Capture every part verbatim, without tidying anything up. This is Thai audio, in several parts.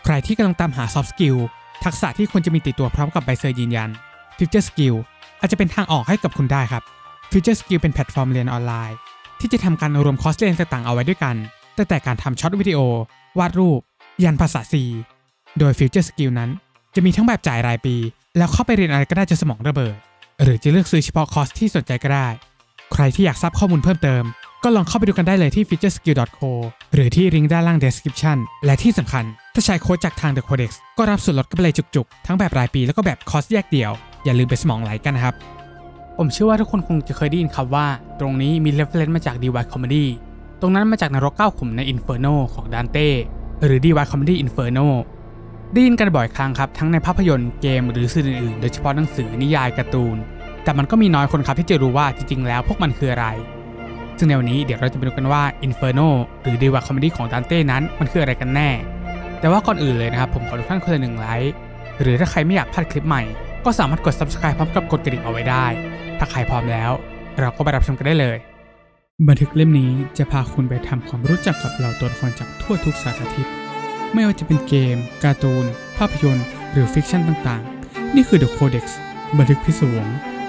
ใครที่กำลังตามหา soft skill ทักษะที่ควรจะมีติดตัวพร้อมกับใบเซอร์ยืนยัน Future Skill อาจจะเป็นทางออกให้กับคุณได้ครับ Future Skill เป็นแพลตฟอร์มเรียนออนไลน์ที่จะทำการรวมคอร์สเรียนต่างๆเอาไว้ด้วยกันตั้งแต่การทำช็อตวิดีโอวาดรูปยันภาษา C โดย Future Skill นั้นจะมีทั้งแบบจ่ายรายปีแล้วเข้าไปเรียนอะไรก็ได้จนสมองระเบิดหรือจะเลือกซื้อเฉพาะคอร์สที่สนใจก็ได้ใครที่อยากทราบข้อมูลเพิ่มเติมก็ลองเข้าไปดูกันได้เลยที่ future skill dot co หรือที่ลิงก์ด้านล่าง description และที่สำคัญถ้าใช้โค้ดจากทาง The Codex ก็รับส่วนลดกันไปเลยจุกๆทั้งแบบรายปีแล้วก็แบบคอร์สแยกเดี่ยวอย่าลืมไปสมองไหลกันนะครับผมเชื่อว่าทุกคนคงจะเคยได้ยินคำว่าตรงนี้มี reference มาจาก ดี วาย Comedy ตรงนั้นมาจากนรกเก้าขุมใน Inferno ของดานเต้หรือ ดี วาย Comedy Inferno ได้ยินกันบ่อยครั้งครับทั้งในภาพยนตร์เกมหรือสื่ออื่นๆโดยเฉพาะหนังสือนิยายการ์ตูนแต่มันก็มีน้อยคนครับที่จะรู้ว่าจริงๆแล้วพวกมันคืออะไรซึ่งในวันนี้เดี๋ยวเราจะไปดูกันว่า Inferno หรือ ดี วาย Comedy ของดานเต้นั้นมันคืออะไรกันแน่แต่ว่าก่อนอื่นเลยนะครับผมขอทุกท่านคนละหนึ่งไลค์หรือถ้าใครไม่อยากพลาดคลิปใหม่ก็สามารถกด Subscribe พร้อมกับกดกระดิ่งเอาไว้ได้ถ้าใครพร้อมแล้วเราก็ไปรับชมกันได้เลยบันทึกเล่มนี้จะพาคุณไปทำความรู้จักกับเหล่าตัวละครจากทั่วทุกสารทิศไม่ว่าจะเป็นเกมการ์ตูนภาพยนตร์หรือฟิกชันต่างๆนี่คือ The Codex บันทึกพิศวง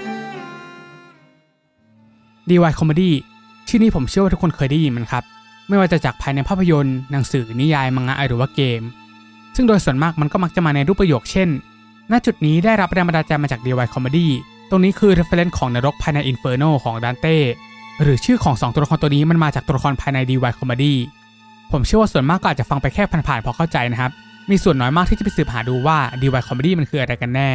ดี วาย Comedy ชื่อนี้ผมเชื่อว่าทุกคนเคยได้ยินมันครับไม่ว่าจะจากภายในภาพยนตร์หนังสือนิยายมังงะหรือว่าเกมซึ่งโดยส่วนมากมันก็มักจะมาในรูปประโยคเช่นณจุดนี้ได้รับแรงบันดาลใจมาจาก ดี วาย Comedy ตรงนี้คือ reference ของนรกภายใน Inferno ของดานเต้หรือชื่อของสองตัวละครตัวนี้มันมาจากตัวละครภายใน ดี วาย Comedy ผมเชื่อว่าส่วนมากก็อาจจะฟังไปแค่ผ่านๆพอเข้าใจนะครับมีส่วนน้อยมากที่จะไปสืบหาดูว่า ดี วาย Comedy มันคืออะไรกันแน่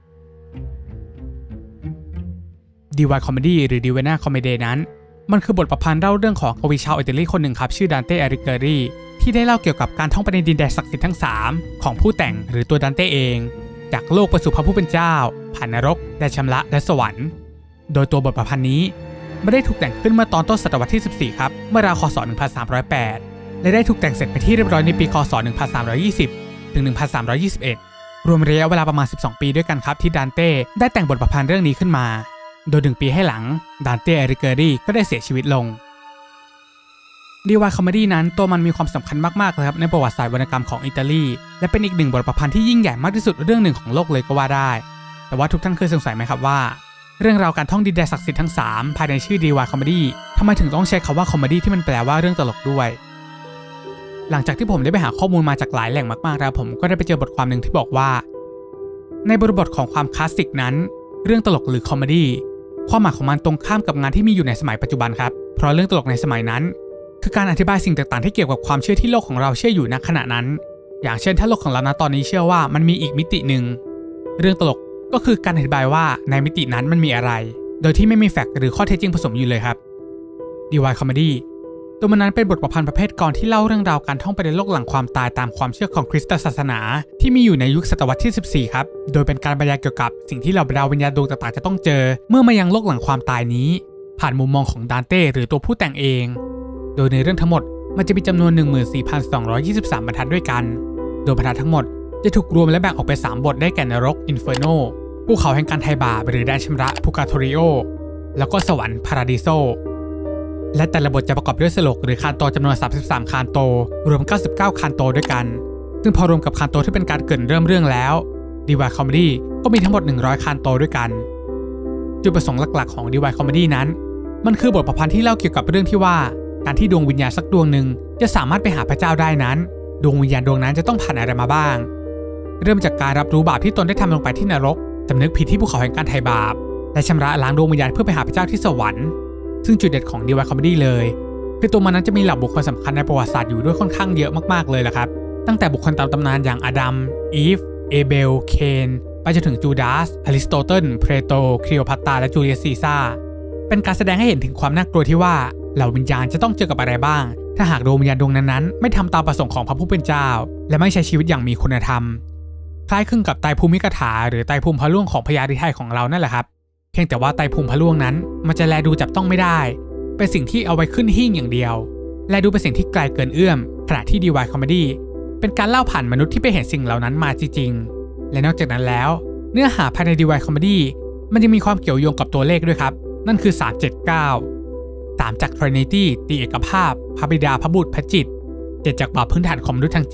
ดี วาย Comedy หรือ Divina Commedia นั้นมันคือบทประพันธ์เล่าเรื่องของกวีชาวอิตาลีคนหนึ่งครับชื่อดานเต้ อาริเกรีที่ได้เล่าเกี่ยวกับการท่องไปในดินแดนศักดิ์สิทธิ์ทั้งสามของผู้แต่งหรือตัวดานเต้เองจากโลกไปสู่พระผู้เป็นเจ้าผ่านนรกแดนชำระและสวรรค์โดยตัวบทประพันธ์นี้ไม่ได้ถูกแต่งขึ้นเมื่อตอนต้นศตวรรษที่สิบสี่ครับเมื่อราวคศหนึ่งพันสามร้อยแปดและได้ถูกแต่งเสร็จไปที่เรียบร้อยในปีคศหนึ่งพันสามร้อยยี่สิบถึงหนึ่งพันสามร้อยยี่สิบเอ็ดรวมระยะเวลาประมาณสิบสองปีด้วยกันครับที่ดานเต้ได้แต่งบทประพันธ์เรื่องนี้ขึ้นมาโดยหนึ่งปีให้หลังดานเต้ อาริเกรีก็ได้เสียชีวิตลง ดี วาย Comedy นั้นตัวมันมีความสำคัญมากๆเลยครับในประวัติศาสตร์วรรณกรรมของอิตาลีและเป็นอีกหนึ่งบทประพันธ์ที่ยิ่งใหญ่มากที่สุดเรื่องหนึ่งของโลกเลยก็ว่าได้แต่ว่าทุกท่านเคยสงสัยไหมครับว่าเรื่องราวการท่องดินแดนศักดิ์สิทธิ์ทั้งสามภายในชื่อ ดี วาย Comedy ทำไมถึงต้องใช้คำว่า Comedy ที่มันแปลว่าเรื่องตลกด้วยหลังจากที่ผมได้ไปหาข้อมูลมาจากหลายแหล่งมากๆแล้วผมก็ได้ไปเจอบทความหนึ่งที่บอกว่าในบริบทของความคลาสสิกนั้นเรื่องตลกหรือ Comedyความหมายของมันตรงข้ามกับงานที่มีอยู่ในสมัยปัจจุบันครับเพราะเรื่องตลกในสมัยนั้นคือการอธิบายสิ่งต่างๆที่เกี่ยวกับความเชื่อที่โลกของเราเชื่ออยู่ณขณะนั้นอย่างเช่นถ้าโลกของเราณตอนนี้เชื่อว่ามันมีอีกมิติหนึ่งเรื่องตลกก็คือการอธิบายว่าในมิตินั้นมันมีอะไรโดยที่ไม่มีแฟกต์หรือข้อเท็จจริงผสมอยู่เลยครับ ดี วาย Comedy ตัวมันนั้นเป็นบทประพันธ์ประเภทกลอนที่เล่าเรื่องราวการท่องไปในโลกหลังความตายตามความเชื่อของคริสตศาสนาที่มีอยู่ในยุคศตวรรษที่สิบสี่ครับโดยเป็นการบรรยายเกี่ยวกับสิ่งที่เหล่าบรรดาวิญญาณดวงต่างๆจะต้องเจอเมื่อมายังโลกหลังความตายนี้ผ่านมุมมองของดานเต้หรือตัวผู้แต่งเองโดยในเรื่องทั้งหมดมันจะมีจำนวน หนึ่งหมื่นสี่พันสองร้อยยี่สิบสาม บรรทัดด้วยกันโดยบรรทัดทั้งหมดจะถูกรวมและแบ่งออกเป็นสามบทได้แก่นรก Inferno ภูเขาแห่งการไถ่บาปหรือแดนชำระ Purgatorio แล้วก็สวรรค์ Paradisoและแต่ละบทจะประกอบด้วยสโลกหรือคานโตจำนวนสามสิบสามคานโตรวมเก้าสิบเก้าคานโตด้วยกันซึ่งพอรวมกับคานโตที่เป็นการเกริ่นเริ่มเรื่องแล้ว ดี วาย Comedy ก็มีทั้งหมดหนึ่งร้อยคานโตด้วยกันจุดประสงค์หลักๆของ ดี วาย Comedy นั้นมันคือบทประพันธ์ที่เล่าเกี่ยวกับเรื่องที่ว่าการที่ดวงวิญญาณสักดวงหนึ่งจะสามารถไปหาพระเจ้าได้นั้นดวงวิญญาณดวงนั้นจะต้องผ่านอะไรมาบ้างเริ่มจากการรับรู้บาปที่ตนได้ทำลงไปที่นรกสำนึกผิดที่ภูเขาแห่งการไถ่บาปและชำระล้างดวงวิญญาณเพื่อไปหาพระเจ้าที่สวรรค์ซึ่งจุดเด่นของ ดี วาย Comedy เลยคือตัวมันนั้นจะมีเหล่าบุคคลสำคัญในประวัติศาสตร์อยู่ด้วยค่อนข้างเยอะมากๆเลยล่ะครับตั้งแต่บุคคลตามตำนานอย่างอาดัมอีฟเอเบลเคนไปจนถึงจูดาสอริสโตเติลเพลโตคลีโอพัตตราและจูเลียสซีซ่าเป็นการแสดงให้เห็นถึงความน่ากลัวที่ว่าเหล่าวิญญาณจะต้องเจอกับอะไรบ้างถ้าหากดวงวิญญาณดวงนั้นๆไม่ทำตามประสงค์ของพระผู้เป็นเจ้าและไม่ใช้ชีวิตอย่างมีคุณธรรมคล้ายคลึงกับไตรภูมิกถาหรือไตรภูมิพระล่วงของพญาฤทัยของเรานั่นแหละครับเพียงแต่ว่าไตรภูมิพระล่วงนั้นมันจะแลดูจับต้องไม่ได้เป็นสิ่งที่เอาไว้ขึ้นหิ้งอย่างเดียวและดูเป็นสิ่งที่ไกลเกินเอื้อมขณะที่ ดี วาย Comedy เป็นการเล่าผ่านมนุษย์ที่ไปเห็นสิ่งเหล่านั้นมาจริงๆและนอกจากนั้นแล้วเนื้อหาภายใน ดี วาย Comedy มันยังมีความเกี่ยวโยงกับตัวเลขด้วยครับนั่นคือสาม เจ็ด เก้า สามจาก Trinity ตรีเอกภาพพระบิดาพระบุตรพระจิตเจ็ดจากบาปพื้นฐานของมนุษย์ทั้งเจ็ด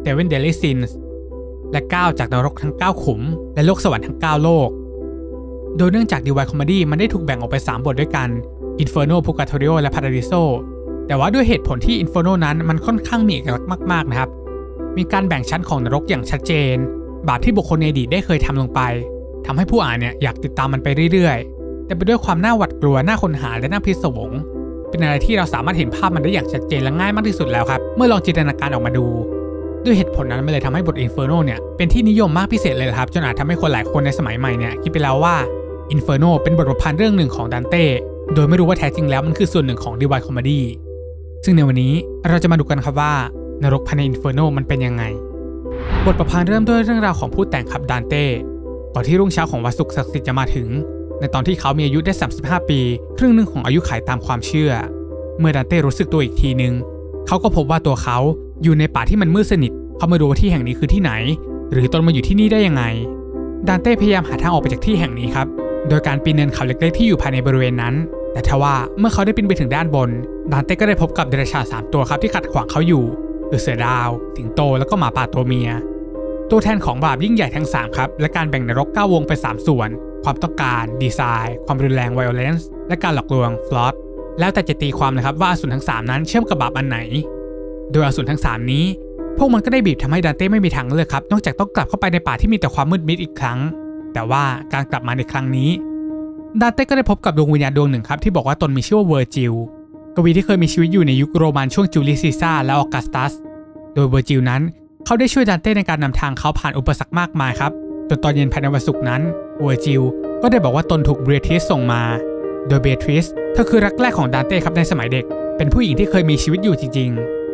Seven Deadly Sins และเก้าจากนรกทั้งเก้าขุมและโลกสวรรค์ทั้งเก้าโลกโดยเนื่องจาก Divine Comedy มันได้ถูกแบ่งออกเป็นสามบทด้วยกัน Inferno Purgatorio และ Paradiso แต่ว่าด้วยเหตุผลที่ Inferno นั้นมันค่อนข้างมีเอกลักษณ์มากๆนะครับมีการแบ่งชั้นของนรกอย่างชัดเจนบาปที่บุคคลในอดีตได้เคยทำลงไปทำให้ผู้อ่านเนี่ยอยากติดตามมันไปเรื่อยๆแต่ไปด้วยความน่าหวาดกลัวน่าค้นหาและน่าพิศวงเป็นอะไรที่เราสามารถเห็นภาพมันได้อย่างชัดเจนและง่ายมากที่สุดแล้วครับเมื่อลองจินตนาการออกมาดูด้วยเหตุผลนั้นมันเลยทำให้บท Inferno เนี่ยเป็นที่นิยมมากพิเศษเลยครับจนอาจทำให้คนหลายคนในสมัยใหม่เนี่ยคิดไปแล้วว่า Inferno เป็นบทประพันธ์เรื่องหนึ่งของดันเต้โดยไม่รู้ว่าแท้จริงแล้วมันคือส่วนหนึ่งของ Divine Comedy ซึ่งในวันนี้เราจะมาดูกันครับว่านรกภายใน Inferno มันเป็นยังไงบทประพันธ์เริ่มด้วยเรื่องราวของผู้แต่งครับดันเต้ก่อนที่รุ่งเช้าของวันศุกร์ศักดิ์สิทธิ์จะมาถึงในตอนที่เขามีอายุได้สามสิบห้าปีครึ่งหนึ่งของอายุขัยตามความเชื่อเมื่อดันเต้รู้สึกตัวอีกทีนึงเขาก็พบว่าตัวเขาอยู่ในป่าที่มันมืดสนิทเขาไม่รู้ว่าที่แห่งนี้คือที่ไหนหรือตนมาอยู่ที่นี่ได้ยังไงดันเต้พยายามหาทางออกไปจากที่แห่งนี้ครับโดยการปีนเนินเขาเล็กๆที่อยู่ภายในบริเวณนั้นแต่ทว่าเมื่อเขาได้ปีนไปถึงด้านบนดันเต้ก็ได้พบกับเดรัจฉานสามตัวครับที่ขัดขวางเขาอยู่คือเสือดาวสิงโตแล้วก็หมาป่าตัวเมียตัวแทนของบาปยิ่งใหญ่ทั้งสามครับและการแบ่งนรกเก้าวงเป็นสามส่วนความต้องการดีไซน์ความรุนแรง violence และการหลอกลวง fraud แล้วแต่จะตีความนะครับว่าอสูรทั้งสามนั้นเชื่อมกับบาปอันไหนโดยอสูรทั้งสามนี้พวกมันก็ได้บีบทำให้ดันเต้ไม่มีทางเลือกครับนอกจากต้องกลับเข้าไปในป่าที่มีแต่ความมืดมิดอีกครั้งแต่ว่าการกลับมาในครั้งนี้ดันเต้ก็ได้พบกับดวงวิญญาณดวงหนึ่งครับที่บอกว่าตนมีชื่อว่าเวอร์จิลกวีที่เคยมีชีวิตอยู่ในยุคโรมันช่วงจูเลียสซีซ่าและออกัสตัสโดยเวอร์จิลนั้นเขาได้ช่วยดันเต้ในการนำทางเขาผ่านอุปสรรคมากมายครับจนตอนเย็นภายในวันศุกร์นั้นเวอร์จิลก็ได้บอกว่าตนถูกเบรทิสส่งมาโดยเบรทิสเธอคือรักแรกของดันเต้ครับในสมัยเด็กเป็นผู้หญิงที่เคยมีชีวิตอยู่จริง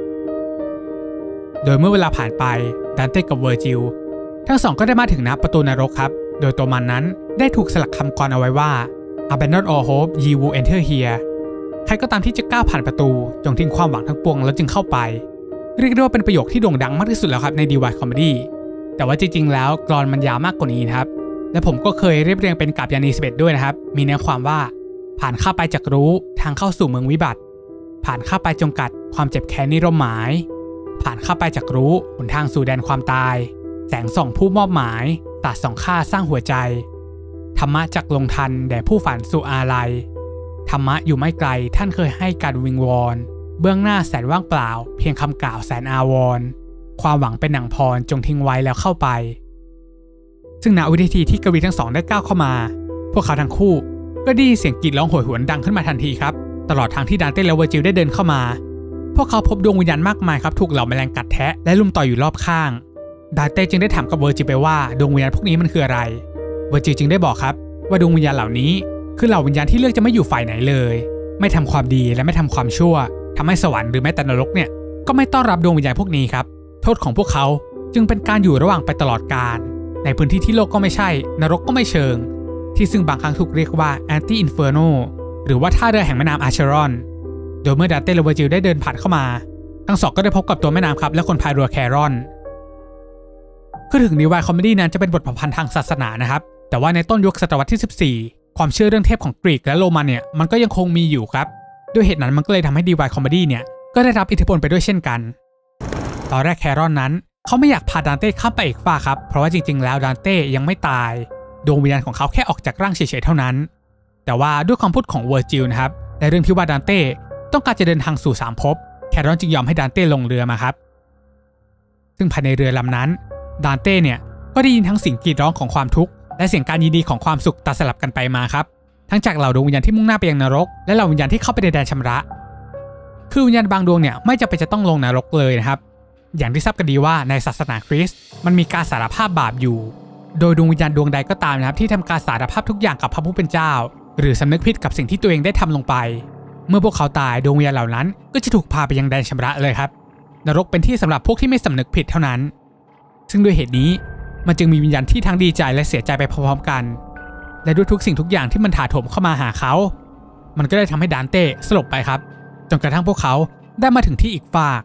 ๆโดยเมื่อเวลาผ่านไปดันเต้กับเวอร์จิลทั้งสองก็ได้มาถึงณประตูนรกครับโดยตัวมันนั้นได้ถูกสลักคำกรเอาไว้ว่า Abandon all hope ye who enter here ใครก็ตามที่จะก้าวผ่านประตูจงทิ้งความหวังทั้งปวงแล้วจึงเข้าไปเรียกได้ว่าเป็นประโยคที่โด่งดังมากที่สุดแล้วครับใน Divine Comedy แต่ว่าจริงๆแล้วกลอนมันยาวมากกว่านี้นะครับและผมก็เคยเรียบเรียงเป็นกาบยานีสิบเอ็ดด้วยนะครับมีเนื้อความว่าผ่านข้าไปจากรู้ทางเข้าสู่เมืองวิบัติผ่านข้าไปจงกัดความเจ็บแค้นนิรมหมายผ่านข้าไปจากรู้หนทางสู่แดนความตายแสงส่องผู้มอบหมายตัดส่องข้าสร้างหัวใจธรรมะจักลงทันแด่ผู้ฝันสู่อาลัยธรรมะอยู่ไม่ไกลท่านเคยให้การวิงวอนเบื้องหน้าแสนว่างเปล่าเพียงคำกล่าวแสนอาวรณ์ความหวังเป็นหนังพรจงทิ้งไว้แล้วเข้าไปซึ่งณวินาทีที่กวีทั้งสองได้ก้าวเข้ามาพวกเขาทั้งคู่ก็ได้ยินเสียงกรีดร้องโหยหวนดังขึ้นมาทันทีครับตลอดทางที่ดันเต้และเวอร์จิลได้เดินเข้ามาพวกเขาพบดวงวิญญาณมากมายครับถูกเหล่าแมลงกัดแทะและลุมต่อยอยู่รอบข้างดันเต้จึงได้ถามกับเวอร์จิลไปว่าดวงวิญญาณพวกนี้มันคืออะไรเวอร์จิลจึงได้บอกครับว่าดวงวิญญาณเหล่านี้คือเหล่าวิญญาณที่เลือกจะไม่อยู่ฝ่ายไหนเลยไม่ทำความดีและไม่ทำความชั่วทำให้สวรรค์หรือแม้แต่นรกเนี่ยก็ไม่ต้อนรับดวงวิญญาณพวกนี้ครับโทษของพวกเขาจึงเป็นการอยู่ระหว่างไปตลอดกาลในพื้นที่ที่โลกก็ไม่ใช่นรกก็ไม่เชิงที่ซึ่งบางครั้งถูกเรียกว่าแอนตี้อินเฟอร์โนหรือว่าท่าเรือแห่งแม่น้ำอาเชรอนโดยเมื่อดันเต้และเวอร์จิลได้เดินผ่านเข้ามาทั้งสองก็ได้พบกับตัวแม่น้ำครับและคนพายเรือแครอนคือถึงDivine Comedyนั้นจะเป็นบทประพันธ์ทางศาสนานะครับแต่ว่าในต้นยุคศตวรรษที่สิบสี่ความเชื่อเรื่องเทพของกรีกและโรมันเนี่ยมันก็ยังคงมีอยู่ครับด้วยเหตุนั้นมันก็เลยทำให้Divine Comedyเนี่ยก็ได้รับอิทธิพลไปด้วยเช่นกันตอนแรกแครอนนั้นเขาไม่อยากพาดันเต้ข้ามไปอีกฝั่งครับเพราะว่าจริงๆแล้วดันเต้ยังไม่ตายดวงวิญญาณของเขาแค่ออกจากร่างเฉยๆเท่านั้นแต่ว่าด้วยคำพูดของเวอร์จิลนะครับและเรื่องที่ว่าดันเต้ต้องการจะเดินทางสู่สามภพแครอนจึงยอมให้ดันเต้ลงเรือมาครับซึ่งภายในเรือลำนั้นดันเต้เนี่ยก็ได้ยินทั้งเสียงกรีดร้องของความทุกข์และเสียงการยินดีของความสุขตัดสลับกันไปมาครับทั้งจากเหล่าดวงวิญญาณที่มุ่งหน้าไปยังนรกและเหล่าวิญญาณที่เข้าไปในแดนชำระคือวิญญาณบางดวงเนี่ยไม่จำเป็นจะต้องลงนรกเลยนะครับอย่างที่ทราบกันดีว่าในศาสนาคริสต์มันมีการสารภาพบาปอยู่โดยดวงวิญญาณดวงใดก็ตามนะครับที่ทำการสารภาพทุกอย่างกับพระผู้เป็นเจ้าหรือสำนึกผิดกับสิ่งที่ตัวเองได้ทำลงไปเมื่อพวกเขาตายดวงวิญญาณเหล่านั้นก็จะถูกพาไปยังแดนชำระเลยครับนรกเป็นที่สำหรับพวกที่ไม่สำนึกผิดเท่านั้นซึ่งด้วยเหตุนี้มันจึงมีวิญญาณที่ทั้งดีใจและเสียใจไปพร้อมๆกันและด้วยทุกสิ่งทุกอย่างที่มันถาโถมเข้ามาหาเขามันก็ได้ทำให้ดันเต้สลบไปครับจนกระทั่งพวกเขาได้มาถึงที่อีกฝาก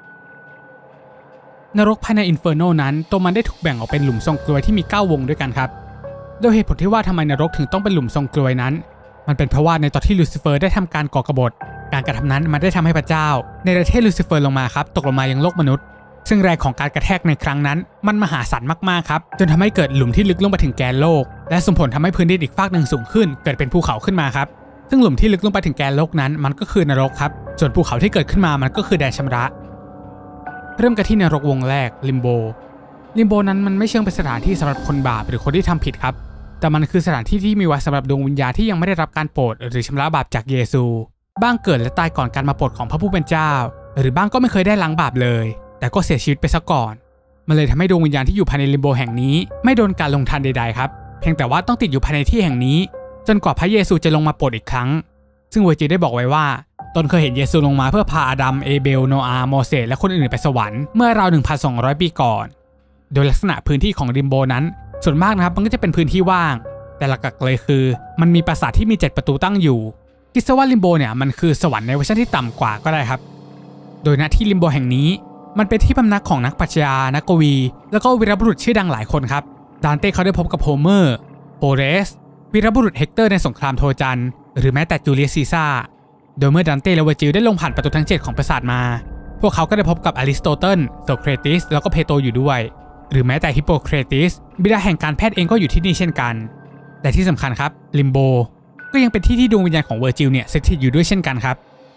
นรกภายในอินเฟอร์โนนั้นตัวมันได้ถูกแบ่งออกเป็นหลุมทรงกลวยที่มีเก้าวงด้วยกันครับโดยเหตุผลที่ว่าทำไมนรกถึงต้องเป็นหลุมทรงกลวยนั้นมันเป็นเพราะว่าในตอนที่ลูซิเฟอร์ได้ทำการก่อกบฏการกระทำนั้นมันได้ทำให้พระเจ้าในประเทศลูซิเฟอร์ลงมาครับตกลงมายังโลกมนุษย์ซึ่งแรงของการกระแทกในครั้งนั้นมันมหาศาลมากๆครับจนทำให้เกิดหลุมที่ลึกลงไปถึงแกนโลกและส่งผลทำให้พื้นดินอีกฟากหนึ่งสูงขึ้นเกิดเป็นภูเขาขึ้นมาครับซึ่งหลุมที่ลึกลงไปถึงแกนโลกนั้นมันก็คือนรกครับส่วนภูเขาที่เกิดขึ้นมามันก็คือแดนชำระเริ่มกันที่นรกวงแรกลิมโบลิมโบนั้นมันไม่เชิงเป็นสถานที่สำหรับคนบาปหรือคนที่ทำผิดครับแต่มันคือสถานที่ที่มีไว้สำหรับดวงวิญญาณที่ยังไม่ได้รับการโปรดหรือชำระบาปจากเยซูบ้างเกิดและตายก่อนการมาโปรดของพระผู้เป็นเจ้าหรือบ้างก็ไม่เคยได้ล้างบาปเลยแต่ก็เสียชีวิตไปซะก่อนมันเลยทำให้ดวงวิญญาณที่อยู่ภายในลิมโบแห่งนี้ไม่โดนการลงทันใดๆครับเพียงแต่ว่าต้องติดอยู่ภายในที่แห่งนี้จนกว่าพระเยซูจะลงมาโปรดอีกครั้งซึ่งเวอร์จิลได้บอกไว้ว่าตนเคยเห็นเยซูลงมาเพื่อพาอาดัมเอเบลโนอาห์โมเสสและคนอื่นไปสวรรค์เมื่อราว หนึ่งพันสองร้อย ปีก่อนโดยลักษณะพื้นที่ของลิมโบนั้นส่วนมากนะครับมันก็จะเป็นพื้นที่ว่างแต่หลักๆเลยคือมันมีปราสาทที่มีเจ็ดประตูตั้งอยู่คิดซะว่าลิมโบเนี่ยมันคือสวรรค์ในเวอร์ชันที่ต่ำกว่าก็ได้ครับโดยณที่ลิมโบแห่งนี้มันเป็นที่พำนักของนักปรัชญานักกวีแล้วก็วีรบุรุษชื่อดังหลายคนครับดานเต้เขาได้พบกับโฮเมอร์โอเรสวีรบุรุษเฮกเตอร์ในสงครามโทจันหรือแม้แต่จูเลียสซีซ่าโดยเมื่อดานเต้และเวอร์จิลได้ลงผ่านประตูทั้งเจ็ดของปราสาทมาพวกเขาก็ได้พบกับอริสโตเติลโซเครติสแล้วก็เพโตรอยู่ด้วยหรือแม้แต่ฮิปโปเครติสบิดาแห่งการแพทย์เองก็อยู่ที่นี่เช่นกันแต่ที่สำคัญครับลิมโบก็ยังเป็นที่ที่ดวงวิญญาณของเวอร์จิลเนี่ยสถิตอยู่ด้วยเช่นกันครับ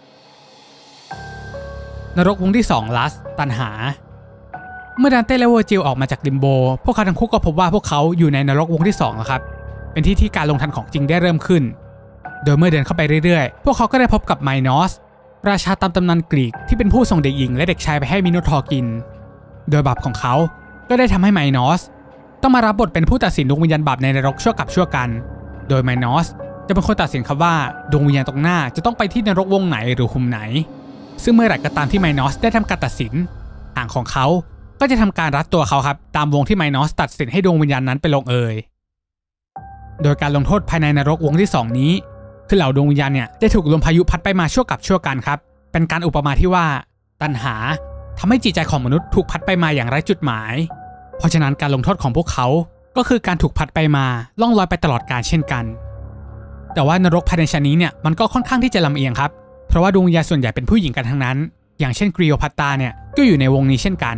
นรกวงที่สองลัสตันหาเมื่อดานเต้และเวอร์จิลออกมาจากลิมโบพวกเขาทั้งคู่ก็พบว่าพวกเขาอยู่ในนรกวงที่สองแล้วครับเป็นที่ที่การลงทันของจริงได้เริ่มขึ้นโดยเมื่อเดินเข้าไปเรื่อยๆพวกเขาก็ได้พบกับไมนอสราชาตามตำนานกรีกที่เป็นผู้ส่งเด็กหญิงและเด็กชายไปให้มิโนทอร์กินโดยบาปของเขาก็ได้ทำให้ไมนอสต้องมารับบทเป็นผู้ตัดสินดวงวิญญาณบาปในนรกชั่วกับชั่วกันโดยไมนอสจะเป็นคนตัดสินครับว่าดวงวิญญาณตรงหน้าจะต้องไปที่นรกวงไหนหรือหุมไหนซึ่งเมื่อไหร่ก็ตามที่ไมนอสได้ทำการตัดสินหางของเขาก็จะทำการรัดตัวเขาครับตามวงที่ไมนอสตัดสินให้ดวงวิญญาณนั้นไปลงเอยโดยการลงโทษภายในนรกวงที่สองนี้คือเหล่าดวงวิญญาณเนี่ยจะถูกลมพายุพัดไปมาชั่วกับชั่วกันครับเป็นการอุปมาที่ว่าตัณหาทำให้จิตใจของมนุษย์ถูกพัดไปมาอย่างไร้จุดหมายเพราะฉะนั้นการลงโทษของพวกเขาก็คือการถูกพัดไปมาล่องลอยไปตลอดกาลเช่นกันแต่ว่านรกภายในชั้นนี้เนี่ยมันก็ค่อนข้างที่จะลำเอียงครับเพราะว่าดวงวิญญาณส่วนใหญ่เป็นผู้หญิงกันทั้งนั้นอย่างเช่นกรีโอพัตตาเนี่ยก็อยู่ในวงนี้เช่นกัน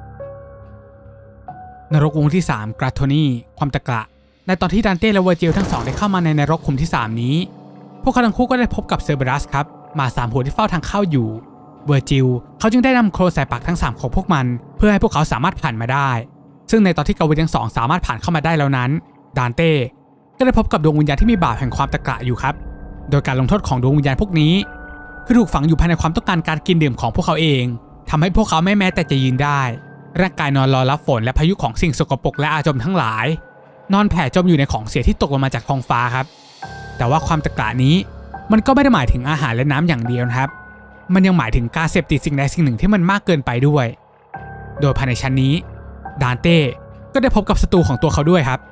นรกวงที่สามกราโทนีความตะกละในตอนที่ดานเต้และเวอร์จิลทั้งสองได้เข้ามาในนรกขุมที่สามนี้พวกเขาทั้งคู่ก็ได้พบกับเซอร์เบรัสครับหมาสามหัวที่เฝ้าทางเข้าอยู่เวอร์จิลเขาจึงได้นำโคลใส่ปากทั้งสามของพวกมันเพื่อให้พวกเขาสามารถผ่านมาได้ซึ่งในตอนที่กวีทั้งสองสามารถผ่านเข้ามาได้แล้วนั้นดานเต้ก็ได้พบกับดวงวิญญาณที่มีบาปแห่งความตะกละอยู่ครับโดยการลงโทษของดวงวิญญาณพวกนี้คือถูกฝังอยู่ภายในความต้องการการกินดื่มของพวกเขาเองทำให้พวกเขาไม่แม้แต่จะยืนได้ร่างกายนอนรอรับฝนและพายุของสิ่งสกปรกและอาจมทั้งหลายนอนแผ่จมอยู่ในของเสียที่ตกลงมาจากท้องฟ้าครับแต่ว่าความตะกละนี้มันก็ไม่ได้หมายถึงอาหารและน้ำอย่างเดียวนะครับมันยังหมายถึงการเสพติดสิ่งใดสิ่งหนึ่งที่มันมากเกินไปด้วยโดยภายในชั้นนี้ดานเต้ก็ได้พบกับศัตรูของตัวเขาด้วยครับ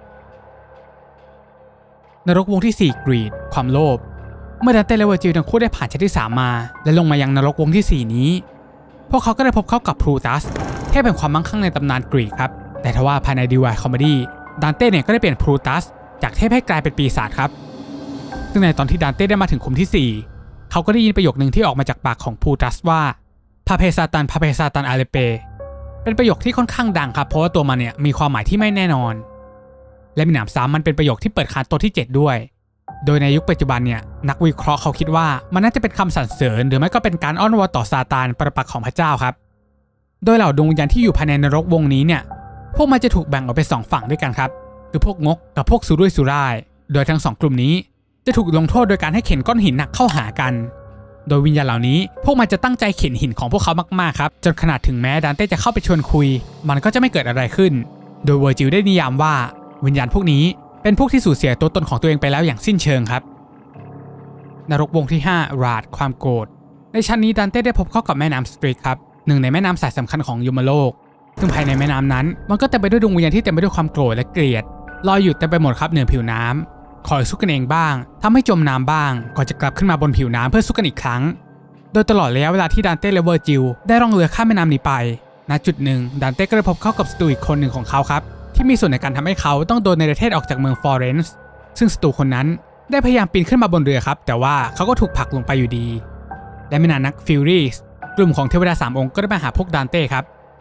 นรกวงที่สี่กรีดความโลภเมื่อดานเต้และเวอร์จิลทั้งคู่ได้ผ่านชั้นที่สามมาและลงมายังนรกวงที่สี่นี้พวกเขาก็ได้พบเข้ากับพลูตัสเทพแห่งความมั่งคั่งในตำนานกรีกครับแต่ทว่าภายในดีวายคอมเมดี้ดานเต้เนี่ยก็ได้เปลี่ยนพลูตัสจากเทพให้กลายเป็นปีศาจครับซึ่งในตอนที่ดานเต้ได้มาถึงขุมที่สี่เขาก็ได้ยินประโยคหนึ่งที่ออกมาจากปากของพลูตัสว่าพาเพซาตันพาเพซาตันอาเลเปเป็นประโยคที่ค่อนข้างดังครับเพราะว่าตัวมันเนี่ยมีความหมายที่ไม่แน่นอนและมีหนำซ้ำมันเป็นประโยคที่เปิดคานตัวที่เจ็ดด้วยโดยในยุคปัจจุบันเนี่ยนักวิเคราะห์เขาคิดว่ามันน่าจะเป็นคำสรรเสริญหรือไม่ก็เป็นการอ้อนวอนต่อซาตานปรปักษ์ของพระเจ้าครับโดยเหล่าดวงวิญญาณที่อยู่ภายในนรกวงนี้เนี่ยพวกมันจะถูกแบ่งออกเป็นสองฝั่งด้วยกันครับคือพวกงกกับพวกสุรุ่ยสุร่ายโดยทั้งสองกลุ่มนี้จะถูกลงโทษโดยการให้เข็นก้อนหินหนักเข้าหากันโดยวิญญาณเหล่านี้พวกมันจะตั้งใจเข็นหินของพวกเขามากๆครับจนขนาดถึงแม้ดานเต้จะเข้าไปชวนคุยมันก็จะไม่เกิดอะไรขึ้นโดยเวอร์จิลได้นิยามว่าวิญญาณพวกนี้เป็นพวกที่สูญเสียตัวตนของตัวเองไปแล้วอย่างสิ้นเชิงครับนรกวงที่ห้าราดความโกรธในชั้นนี้ดานเต้ได้พบเข้ากับแม่น้ำสตรีทครับหนึ่งในแม่น้ำสายสำคัญของยมโลกซึ่งภายในแม่น้ำนั้นมันก็เต็มไปด้วยดวงวิญญาณที่เต็มไปด้วยความโกรธและเกลียดลอยอยู่เต็มไปหมดครับเหนือผิวน้ำคอยสู้กันเองบ้างทำให้จมน้ำบ้างก่อนจะกลับขึ้นมาบนผิวน้ำเพื่อสู้กันอีกครั้งโดยตลอดระยะเวลาที่ดานเต้และเวอร์จิลได้ล่องเรือข้ามแม่น้ำนี้ไปณจุดหนึ่งดานเต้ก็ได้พบเข้ากับศัตรูอีกคนหนึ่งของเขาครับที่มีส่วนในการทำให้เขาต้องโดนเนรเทศออกจากเมืองฟลอเรนซ์ซึ่งศัตรูคนนั้นได้พยายามปีนขึ้นมาบนเรือครับแต่ว่าเขาก็ถูกผลักลงไปอยู่ดีและไม่นานนักฟิวรีสกลุ่มของเทวดาสามองค์ก็ได้มาหาพวกดานเต้ครับ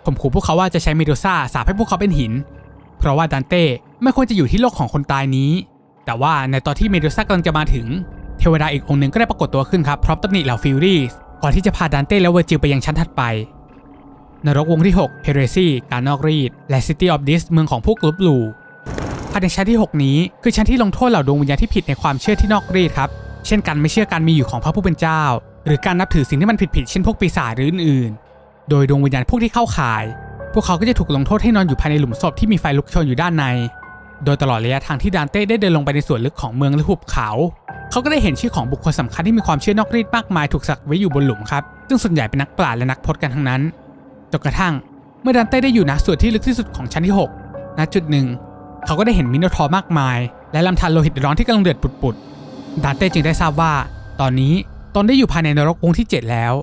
ข่มขู่พวกเขาว่าจะใช้เมดูซ่าสาปให้พวกเขาเป็นหินเพราะว่าดันเต้ไม่ควรจะอยู่ที่โลกของคนตายนี้แต่ว่าในตอนที่เมดูซ่ากำลังจะมาถึงเทวดาอีกองค์หนึ่งก็ได้ปรากฏตัวขึ้นครับพร้อมตำหนิเหล่าฟิวรีสก่อนที่จะพาดันเต้และเวอร์จิลไปยังชั้นถัดไปนรกวงที่หกเฮเรซีการนอกรีดและซิตี้ออฟดิสเมืองของผู้ลบหลู่ภายในชั้นที่หกนี้คือชั้นที่ลงโทษเหล่าดวงวิญญาณที่ผิดในความเชื่อที่นอกรีดครับเช่นการไม่เชื่อการมีอยู่ของพระผู้เป็นเจ้าหรือการนับถือสิ่งที่มันผิดๆเช่นพวกปีศาจหรืออื่นๆโดยดวงวิญญาณพวกที่เข้าข่ายพวกเขาก็จะถูกลงโทษให้นอนอยู่ภายในหลุมศพที่มีไฟลุกโชนอยู่ด้านในโดยตลอดระยะทางที่ดันเต้ได้เดินลงไปในส่วนลึกของเมืองและหุบเขาเขาก็ได้เห็นชื่อของบุคคลสำคัญที่มีความเชื่อนอกรีดมากมายถูกสักไว้อยู่บนหลุมครับซึ่งส่วนใหญ่เป็นนักปราชญ์และนักพจน์กันทั้งนั้นจนกระทั่งเมื่อดันเต้ได้อยู่ณส่วนที่ลึกที่สุดของชั้นที่หกณจุดหนึ่งเขาก็ได้เห็นมิโนทอร์มากมายและลำธารโลหิตร้อนที่กำลังเดือดปุดๆดันเต้จึงได้ทราบว่าตอนนี้ตนได้อยู่ภายในนรกวงที่เจ็ดแล้ว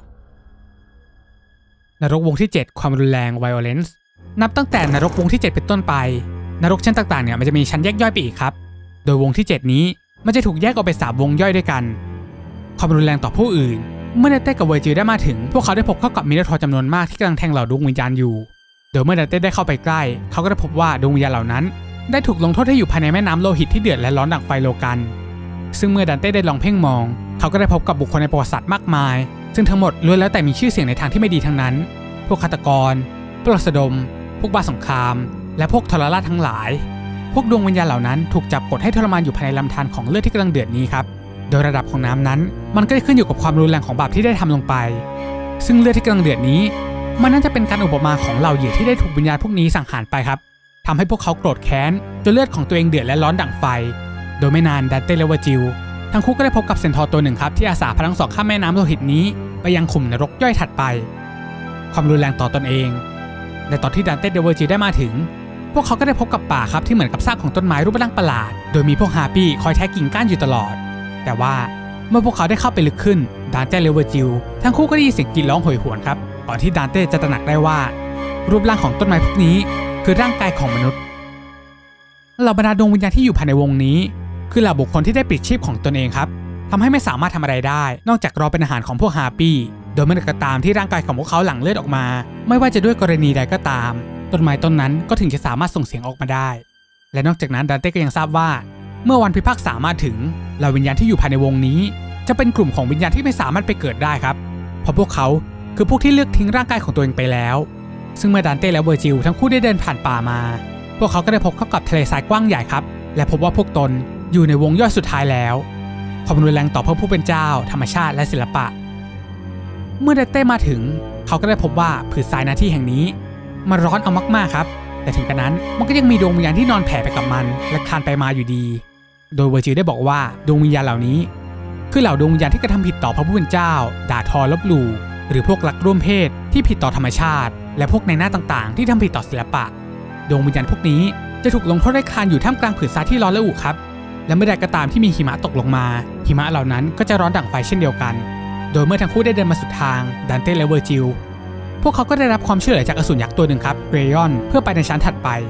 นรกวงที่เจ็ดความรุนแรง violence นับตั้งแต่นรกวงที่เจ็ดเป็นต้นไปนรกชั้นต่างๆเนี่ยมันจะมีชั้นแยกย่อยไปอีกครับโดยวงที่เจ็ดนี้มันจะถูกแยกออกเป็นสามวงย่อยด้วยกันความรุนแรงต่อผู้อื่นเมื่อดันเต้กับเวอร์จิลได้มาถึงพวกเขาได้พบเข้ากับมิโนทอร์จำนวนมากที่กำลังแทงเหล่าดวงวิญญาณอยู่โดยเมื่อดันเต้ได้เข้าไปใกล้เขาก็ได้พบว่าดวงวิญญาณเหล่านั้นได้ถูกลงโทษให้อยู่ภายในแม่น้ำโลหิตที่เดือดและร้อนดั่งไฟโลกันซึ่งเมื่อดันเต้ได้ลองเพ่งมองเขาก็ได้พบกับบุคคลในประวัติศาสตร์มากมายซึ่งทั้งหมดล้วนแล้วแต่มีชื่อเสียงในทางที่ไม่ดีทั้งนั้นพวกฆาตกรปล้นสะดมพวกบ้าสงครามและพวกทรราชทั้งหลายพวกดวงวิญญาณเหล่านั้นถูกจับกดให้ทรมานอยู่ภายในลำธารของเลือดที่กำลังเดือดนี้ครับโดยระดับของน้ำนั้นมันก็จะขึ้นอยู่กับความรุนแรงของบาปที่ได้ทำลงไปซึ่งเลือดที่กำลังเดือดนี้มันน่าจะเป็นการอุปมาของเหล่าเหยื่อที่ได้ถูกวิญญาณพวกนี้สังหารไปครับทำให้พวกเขาโกรธแค้นจนเลือดของตัวเองเดือดและร้อนดั่งไฟโดยไม่นานดันเต้และเวอร์จิลทั้งคู่ก็ได้พบกับเซนทอร์ตัวหนึ่งครับที่อาสาพาทั้งสองข้ามแม่น้ำโลหิตนี้ไปยังขุมนรกย่อยถัดไปความรุนแรงต่อตนเองในตอนที่ดันเต้และเวอร์จิลได้มาถึงพวกเขาก็ได้พบกับป่าครับที่เหมือนกับซากของต้นไม้รูปร่างประหลาดโดยมีพวกฮาร์ปี้คอยแทะกิ่งก้านอยู่ตลอดแต่ว่าเมื่อพวกเขาได้เข้าไปลึกขึ้นดันเต้และเวอร์จิลทั้งคู่ก็ได้ยินเสียงกรีดร้องโหยหวนครับก่อนที่ดันเต้จะตระหนักได้ว่ารูปร่างของต้นไม้พวกนี้คือร่างกายของมนุษย์เหล่าบรรดาดวงวิญญาณที่อยู่ภายในวงนี้คือเหล่าบุคคลที่ได้ปลิดชีพของตนเองครับทำให้ไม่สามารถทำอะไรได้นอกจากรอเป็นอาหารของพวกฮาร์ปี้โดยเมื่อใดก็ตามที่ร่างกายของพวกเขาหลั่งเลือดออกมาไม่ว่าจะด้วยกรณีใดก็ตามต้นไม้ต้นนั้นก็ถึงจะสามารถส่งเสียงออกมาได้และนอกจากนั้นดันเต้ก็ยังทราบว่าเมื่อวันพิพากษามาถึงเหล่าวิญญาณที่อยู่ภายในวงนี้จะเป็นกลุ่มของวิญญาณที่ไม่สามารถไปเกิดได้ครับเพราะพวกเขาคือพวกที่เลือกทิ้งร่างกายของตัวเองไปแล้วซึ่งเมื่อดันเต้และเวอร์จิลทั้งคู่ได้เดินผ่านป่ามาพวกเขาก็ได้พบเข้ากับทะเลทรายกว้างใหญ่ครับและพบว่าพวกตนอยู่ในวงย่อยสุดท้ายแล้วความรุนแรงต่อพระผู้เป็นเจ้าธรรมชาติและศิลปะเมื่อดันเต้มาถึงเขาก็ได้พบว่าผืนทรายหน้าที่แห่งนี้มันร้อนเอามากๆครับแต่ถึงกระนั้นมันก็ยังมีดวงวิญญาณที่นอนแผ่ไปกับมันและคลานไปมาอยู่ดีโดยเวอร์จิลได้บอกว่าดวงวิญญาณเหล่านี้คือเหล่าดวงวิญญาณที่กระทำผิดต่อพระผู้เป็นเจ้าด่าทอลบหลู่หรือพวกรักร่วมเพศที่ผิดต่อธรรมชาติและพวกในหน้าต่างๆที่ทำผิดต่อศิลปะดวงวิญญาณพวกนี้จะถูกลงโทษด้วยคลานอยู่ท่ามกลางผืนทรายที่ร้อนและอุครับและเมื่อใดก็ตามที่มีหิมะตกลงมาหิมะเหล่านั้นก็จะร้อนดั่งไฟเช่นเดียวกันโดยเมื่อทั้งคู่ได้เดินมาสุดทางดันเต้และเวอร์จิลพวกเขาก็ได้รับความช่วยเหลือจากอสูรยักษ์ตัวหนึ่งครับเกรยอนเพื่อไปในชั้นถัดไป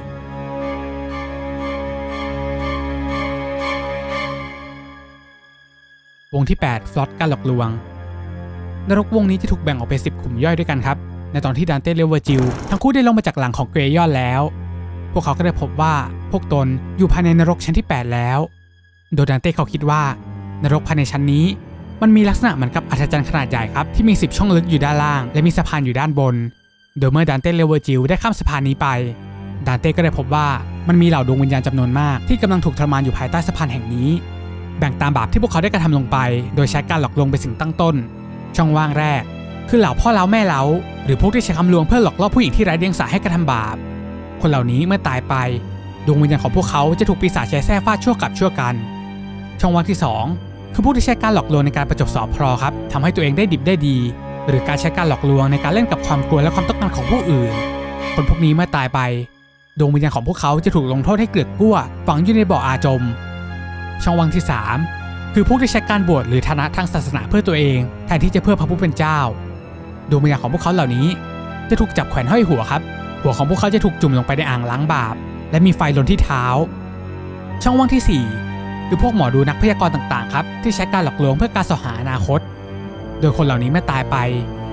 วงที่แปดฟลอตการหลอกลวงนรกวงนี้จะถูกแบ่งออกเป็นสิบกลุ่มย่อยด้วยกันครับในตอนที่ดันเต้และเวอร์จิลทั้งคู่ได้ลงมาจากหลังของเกรยอนแล้วพวกเขาก็ได้พบว่าพวกตนอยู่ภายในนรกชั้นที่แปดแล้วโดยดันเต้เขาคิดว่านรกภายในชั้นนี้มันมีลักษณะเหมือนกับอัศจรรย์ขนาดใหญ่ครับที่มีสิบช่องลึกอยู่ด้านล่างและมีสะพานอยู่ด้านบนโดยเมื่อดันเต้และเวอร์จิลได้ข้ามสะพานนี้ไปดันเต้ก็ได้พบว่ามันมีเหล่าดวงวิญญาณจำนวนมากที่กำลังถูกทรมานอยู่ภายใต้สะพานแห่งนี้แบ่งตามบาปที่พวกเขาได้กระทำลงไปโดยใช้การหลอกลวงเป็นสิ่งตั้งต้นช่องว่างแรกคือเหล่าพ่อเล้าแม่เล้าหรือพวกที่ใช้คำลวงเพื่อหลอกล่อผู้หญิงที่ไร้เดียงสาให้กระทำบาปคนเหล่านี้เมื่อตายไปดวงวิญญาณของพวกเขาจะถูกปีศาจใช้แส้ฟาดชั่วกับชั่วกันช่องว่างที่สองคือผู้ที่ใช้การหลอกลวงในการประจบสอบพลอครับทำให้ตัวเองได้ดิบได้ดีหรือการใช้การหลอกลวงในการเล่นกับความกลัวและความต้องการของผู้อื่นคนพวกนี้เมื่อตายไปดวงวิญญาณของพวกเขาจะถูกลงโทษให้เกลือกกลั้วฝังอยู่ในบ่ออาจมช่องว่างที่สามคือผู้ที่ใช้การบวชหรือฐานะทางศาสนาเพื่อตัวเองแทนที่จะเพื่อพระผู้เป็นเจ้าดวงวิญญาณของพวกเขาเหล่านี้จะถูกจับแขวนห้อยหัวครับหัวของพวกเขาจะถูกจุ่มลงไปในอ่างล้างบาปและมีไฟลนที่เท้าช่องว่างที่สี่คือพวกหมอดูนักพยากรณ์ต่างๆครับที่ใช้การหลอกลวงเพื่อการสอหาอนาคตโดยคนเหล่านี้เมื่อตายไป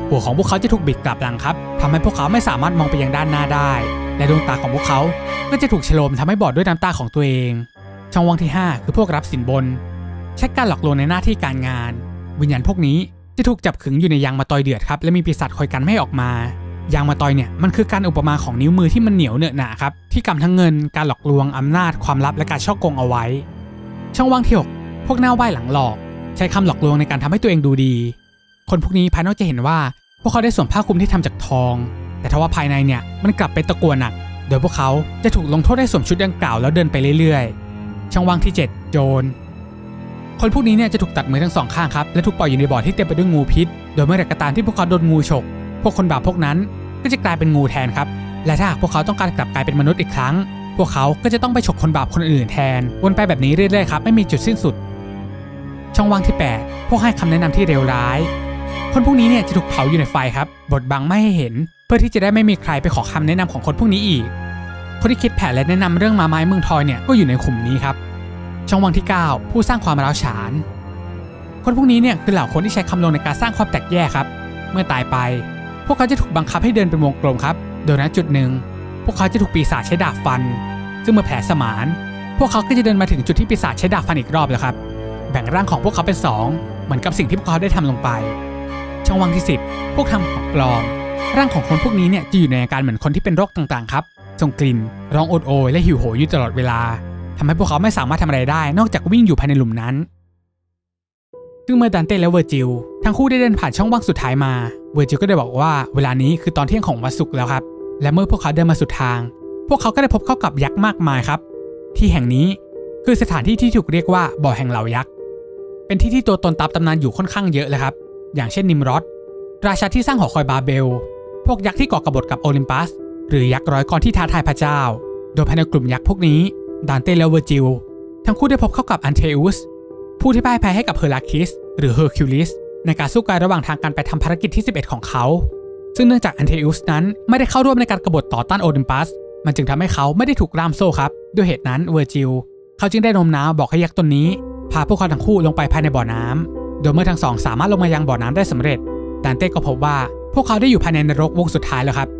หัวของพวกเขาจะถูกบิดกลับหลังครับทำให้พวกเขาไม่สามารถมองไปยังด้านหน้าได้และดวงตาของพวกเขาก็จะถูกฉโลมทำให้บอดด้วยน้ำตาของตัวเองช่องว่างที่ห้าคือพวกรับสินบนใช้การหลอกลวงในหน้าที่การงานวิญญาณพวกนี้จะถูกจับขึงอยู่ในยางมะตอยเดือดครับและมีปีศาจคอยกันไม่ให้ออกมายางมะตอยเนี่ยมันคือการอุปมาของนิ้วมือที่มันเหนียวเหนอะหนาครับที่กำทั้งเงินการหลอกลวงอำนาจความลับและการช่อโกงเอาไว้ช่องว่างที่หกพวกหน้าไหว้หลังหลอกใช้คำหลอกลวงในการทำให้ตัวเองดูดีคนพวกนี้ภายนอกจะเห็นว่าพวกเขาได้สวมผ้าคลุมที่ทำจากทองแต่ทว่าภายในเนี่ยมันกลับเป็นตะกั่วหนักโดยพวกเขาจะถูกลงโทษให้สวมชุดดังกล่าวแล้วเดินไปเรื่อยๆช่องว่างที่เจ็ดโจรคนพวกนี้เนี่ยจะถูกตัดมือทั้งสองข้างครับและถูกปล่อยอยู่ในบ่อที่เต็มไปด้วยงูพิษโดยเมื่อไหร่ก็ตามที่พวกเขาโดนงูฉกพวกคนบาปพวกนั้นก็จะกลายเป็นงูแทนครับและถ้าหากพวกเขาต้องการกลับกลายเป็นมนุษย์อีกครั้งพวกเขาก็จะต้องไปฉกคนบาปคนอื่นแทนวนไปแบบนี้เรื่อยๆครับไม่มีจุดสิ้นสุดช่องว่างที่แปดพวกให้คำแนะนำที่เลวร้ายคนพวกนี้เนี่ยจะถูกเผาอยู่ในไฟครับบดบังไม่ให้เห็นเพื่อที่จะได้ไม่มีใครไปขอคำแนะนำของคนพวกนี้อีกคนที่คิดแผนและแนะนำเรื่องมาไม้เมืองทอยเนี่ยก็อยู่ในกลุ่มนี้ครับช่องว่างที่เก้าผู้สร้างความร้าวฉานคนพวกนี้เนี่ยคือเหล่าคนที่ใช้คำลวงในการสร้างความแตกแยกครับเมื่อตายไปพวกเขาจะถูกบังคับให้เดินเป็นวงกลมครับโดยณจุดหนึ่งพวกเขาจะถูกปีศาจใช้ดาบฟันซึ่งเมื่อแผลสมานพวกเขาก็จะเดินมาถึงจุดที่ปีศาจใช้ดาบฟันอีกรอบแล้วครับแบ่งร่างของพวกเขาเป็นสองเหมือนกับสิ่งที่พวกเขาได้ทำลงไปช่องว่างที่สิบพวกทำของปลอมร่างของคนพวกนี้เนี่ยจะอยู่ในอาการเหมือนคนที่เป็นโรคต่างๆครับส่งกลิ่นร้องโอดโอยและหิวโหยอยู่ตลอดเวลาทำให้พวกเขาไม่สามารถทำอะไรได้นอกจากวิ่งอยู่ภายในหลุมนั้นซึ่งเมื่อดันเต้และเวอร์จิลทั้งคู่ได้เดินผ่านช่องว่างสุดท้ายมาเวอร์จิลก็ได้บอกว่าเวลานี้คือตอนเที่ยงของวันศุกร์แล้วครับและเมื่อพวกเขาเดินมาสุดทางพวกเขาก็ได้พบเข้ากับยักษ์มากมายครับที่แห่งนี้คือสถานที่ที่ถูกเรียกว่าบ่อแห่งเหล่ายักษ์เป็นที่ที่ตัวตนตามตำนานอยู่ค่อนข้างเยอะเลยครับอย่างเช่นนิมรอดราชาที่สร้างหอคอยบาเบลพวกยักษ์ที่ก่อกบฏกับโอลิมปัสหรือยักษ์ร้อยกรที่ท้าทายพระเจ้าโดยภายในกลุ่มยักษ์พวกนี้ดานเต้และเวอร์จิลทั้งคู่ได้พบเข้ากับอันเทอุสผู้ที่พ่ายแพ้ให้กับเฮอราคิสหรือเฮอร์คิวลิสในการสู้กันระหว่างทางการไปทำภารกิจที่สิบเอ็ดของเขาซึ่งเนื่องจากอันเทอุสนั้นไม่ได้เข้าร่วมในการกบฏต่อต้านโอลิมปัสมันจึงทำให้เขาไม่ได้ถูกล่ามโซ่ครับด้วยเหตุนั้นเวอร์จิลเขาจึงได้โน้มน้าวบอกให้ยักษ์ตนนี้พาพวกเขาทั้งคู่ลงไปภายในบ่อน้ำโดยเมื่อทั้งสองสามารถลงมายังบ่อน้ำได้สำเร็จดานเต้ก็พบว่าพวกเขาได้อยู่ภายในนรกวงสุดท้ายแล้วครับ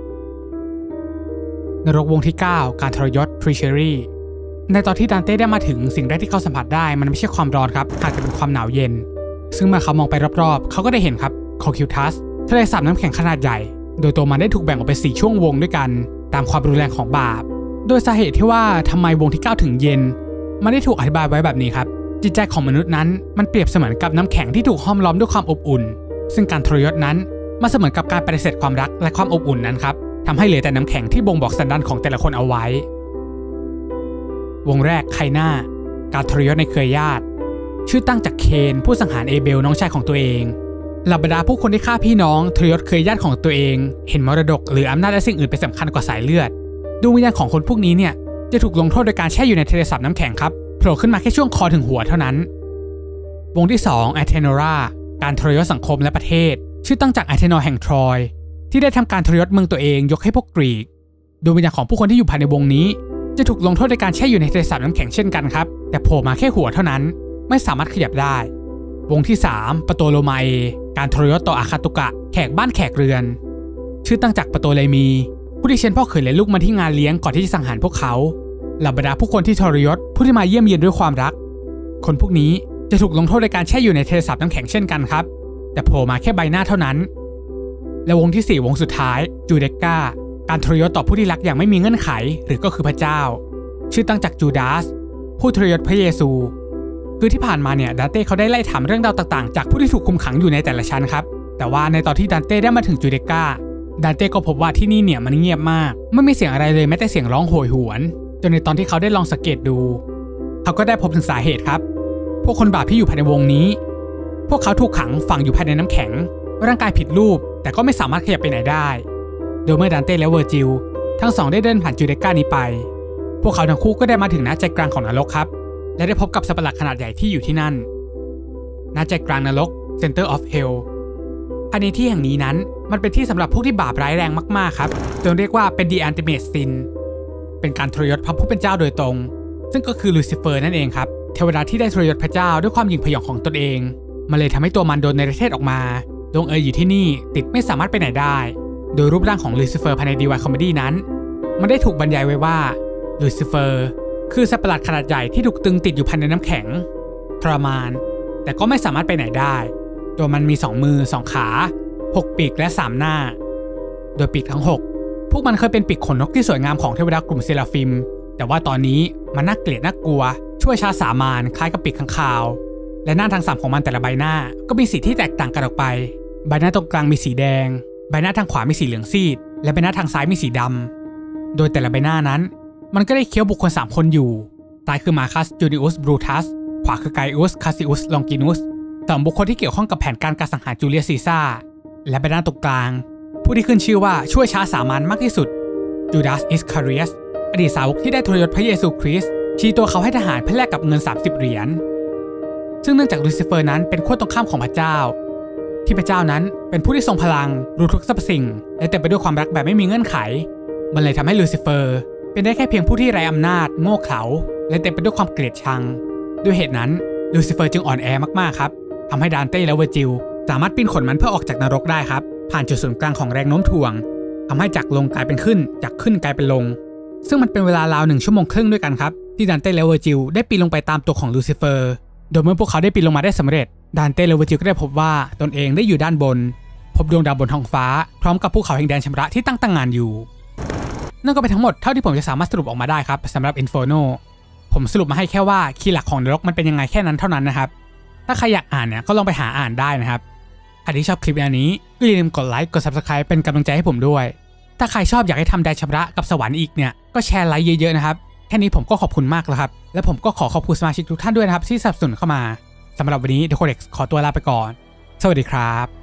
นรกวงที่เก้าการทรยศ treachery ในตอนที่ดานเต้ได้มาถึงสิ่งแรกที่เขาสัมผัสได้มันไม่ใช่ความร้อนครับอาจจะเป็นความหนาวเย็นซึ่งเมื่อเขามองไปรอบๆเขาก็ได้เห็นครับคอคิวทัสทะเลสาบน้ำแข็งขนาดใหญ่โดยตัวมันได้ถูกแบ่งออกเป็นสี่ช่วงวงด้วยกันตามความรุนแรงของบาปโดยสาเหตุที่ว่าทำไมวงที่เก้าถึงเย็นมันได้ถูกอธิบายไว้แบบนี้ครับจิตใจของมนุษย์นั้นมันเปรียบเสมือนกับน้ำแข็งที่ถูกห้อมล้อมด้วยความอบอุ่นซึ่งการทรยศนั้นมันเสมือนกับการปฏิเสธความรักและความอบอุ่นนั้นครับทำให้เหลือแต่น้ำแข็งที่บ่งบอกสันดานของแต่ละคนเอาไว้วงแรกไคน่าการทรยศในเครือญาติชื่อตั้งจากเคนผู้สังหารเอเบลน้องชายของตัวเองเหล่าบรรดาผู้คนที่ฆ่าพี่น้องทรยศเครือญาติของตัวเองเห็นมรดกหรืออำนาจและสิ่งอื่นเป็นสำคัญกว่าสายเลือดดวงวิญญาณของคนพวกนี้เนี่ยจะถูกลงโทษโดยการแช่อยู่ในทะเลสาบน้ำแข็งครับโผล่ขึ้นมาแค่ช่วงคอถึงหัวเท่านั้นวงที่สองแอเทโนราการทรยศสังคมและประเทศชื่อตั้งจากแอเทนอร์แห่งทรอยที่ได้ทำการทรยศเมืองตัวเองยกให้พวกกรีกดวงวิญญาณของผู้คนที่อยู่ภายในวงนี้จะถูกลงโทษโดยการแช่อยู่ในทะเลสาบน้ำแข็งเช่นกันครับแต่โผล่มาแค่หัวเท่านั้นไม่สามารถขยับได้วงที่สามปโตโลมาเอการทรยศต่ออาคาตุกะแขกบ้านแขกเรือนชื่อตั้งจากปโตเลมีผู้ที่เชิญพ่อเขยและลูกมาที่งานเลี้ยงก่อนที่จะสังหารพวกเขาเหล่าบรรดาผู้คนที่ทรยศผู้ที่มาเยี่ยมเยียนด้วยความรักคนพวกนี้จะถูกลงโทษโดยการแช่อยู่ในทะเลสาบน้ำแข็งเช่นกันครับแต่โผล่มาแค่ใบหน้าเท่านั้นและวงที่สี่วงสุดท้ายจูเดก้าการทรยศต่อผู้ที่รักอย่างไม่มีเงื่อนไขหรือก็คือพระเจ้าชื่อตั้งจากจูดาสผู้ทรยศพระเยซูคือที่ผ่านมาเนี่ยดานเต้เขาได้ไล่ถามเรื่องราวต่างๆจากผู้ที่ถูกคุมขังอยู่ในแต่ละชั้นครับแต่ว่าในตอนที่ดานเต้ได้มาถึงจูเดก้าดานเต้ก็พบว่าที่นี่เนี่ยมันเงียบมากไม่มีเสียงอะไรเลยแม้แต่เสียงร้องโหยหวนจนในตอนที่เขาได้ลองสังเกตดูเขาก็ได้พบถึงสาเหตุครับพวกคนบาปที่อยู่ภายในวงนี้พวกเขาถูกขังฝังอยู่ภายในน้ำแข็งร่างกายผิดรูปแต่ก็ไม่สามารถขยับไปไหนได้โดยเมื่อดานเต้และเวอร์จิลทั้งสองได้เดินผ่านจูเดก้านี้ไปพวกเขาทั้งคู่ก็ได้มาถึงณใจกลางของนรกครับและได้พบกับสัตว์ประหลาดขนาดใหญ่ที่อยู่ที่นั่นณใจกลางนรก Center of Hell ภายในที่แห่งนี้นั้นมันเป็นที่สำหรับพวกที่บาปร้ายแรงมากๆครับจนเรียกว่าเป็น The Ultimate Sin เป็นการทรยศพระผู้เป็นเจ้าโดยตรงซึ่งก็คือลูซิเฟอร์นั่นเองครับเทวดาที่ได้ทรยศพระเจ้าด้วยความหยิ่งพยองของตนเองมันเลยทำให้ตัวมันโดนในประเทศออกมาลงเอยอยู่ที่นี่ติดไม่สามารถไปไหนได้โดยรูปร่างของลูซิเฟอร์ภายใน ดี วาย Comedy นั้นมันได้ถูกบรรยายไว้ว่าลูซิเฟอร์คือสัตว์ประหลาดขนาดใหญ่ที่ถูกตึงติดอยู่ภายในน้ำแข็งทรมานแต่ก็ไม่สามารถไปไหนได้ตัวมันมีสองมือสองขาหกปีกและสามหน้าโดยปีกทั้งหกพวกมันเคยเป็นปีกขนนกที่สวยงามของเทวดากลุ่มเซราฟิมแต่ว่าตอนนี้มันน่าเกลียดน่ากลัวช่วยช้าสามานคล้ายกับปีกข้างคาวและหน้าทั้งสามของมันแต่ละใบหน้าก็มีสีที่แตกต่างกันออกไปใบหน้าตรงกลางมีสีแดงใบหน้าทางขวามีสีเหลืองซีดและใบหน้าทางซ้ายมีสีดำโดยแต่ละใบหน้านั้นมันก็ได้เคี้ยวบุคคลสามคนอยู่ซ้ายคือมาคัสจูนิอุสบรูทัสขวาคือไกอุสคาซิอุสลองกินุสสองบุคคลที่เกี่ยวข้องกับแผนการการสังหารจูเลียสซีซ่าและใบหน้าตรงกลางผู้ที่ขึ้นชื่อว่าช่วยช้าสามัญมากที่สุดจูดาสอิสคาริอัสอดีตสาวกที่ได้ทรยศพระเยซูคริสต์ชี้ตัวเขาให้ทหารเพื่อแลกกับเงินสามสิบเหรียญซึ่งเนื่องจากลูซิเฟอร์นั้นเป็นขั้วตรงข้ามของพระเจ้าที่พระเจ้านั้นเป็นผู้ที่ทรงพลังรู้ทุกสรรพสิ่งและเต็มไปด้วยความรักแบบไม่มีเงื่อนไขมันเลยทำให้ลูซิเฟอร์เป็นได้แค่เพียงผู้ที่ไร้อำนาจโง่เขลาและเต็มไปด้วยความเกลียดชังด้วยเหตุนั้นลูซิเฟอร์จึงอ่อนแอมากๆครับทำให้ดานเต้และเวอร์จิลสามารถปีนขนมันเพื่อออกจากนรกได้ครับผ่านจุดศูนย์กลางของแรงโน้มถ่วงทำให้จากลงกลายเป็นขึ้นจากขึ้นกลายเป็นลงซึ่งมันเป็นเวลาราวหนึ่งชั่วโมงครึ่งด้วยกันครับที่ดานเต้และเวอร์จิลได้ปีนลงไปตามตัวของลูซิเฟอร์โดยเมื่อพวกเขาได้ปีนลงมาได้สำเร็จดานเต้และเวอร์จิลก็ได้พบว่าตนเองได้อยู่ด้านบนพบดวงดาวบนท้องฟ้าพร้อมกับภูเขาแห่งแดนชำระที่ตั้งตั้งงานอยู่นั่นก็เป็นทั้งหมดเท่าที่ผมจะสามารถสรุปออกมาได้ครับสำหรับ Inferno ผมสรุปมาให้แค่ว่าคีย์หลักของนรกมันเป็นยังไงแค่นั้นเท่านั้นนะครับถ้าใครอยากอ่านเนี่ยก็ลองไปหาอ่านได้นะครับใครที่ชอบคลิปนี้ก็อย่าลืมกดไลค์กด ซับสไครบ์ เป็นกำลังใจให้ผมด้วยถ้าใครชอบอยากให้ทำแดนชำระกับสวรรค์อีกเนี่ยก็แชร์ไลค์เยอะๆนะครับแค่นี้ผมก็ขอบคุณมากแล้วครับและผมก็ขอขอบคุณสมาชิกทุกท่านด้วยนะครับที่สนับสนุนเข้ามาสำหรับวันนี้ The Codex ขอตัวลาไปก่อนสวัสดีครับ